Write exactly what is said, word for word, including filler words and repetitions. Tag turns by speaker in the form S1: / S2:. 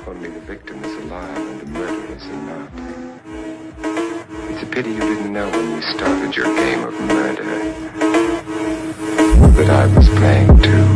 S1: only the victim is alive and the murderers are not. It's a pity you didn't know when you started your game of murder that I was playing too.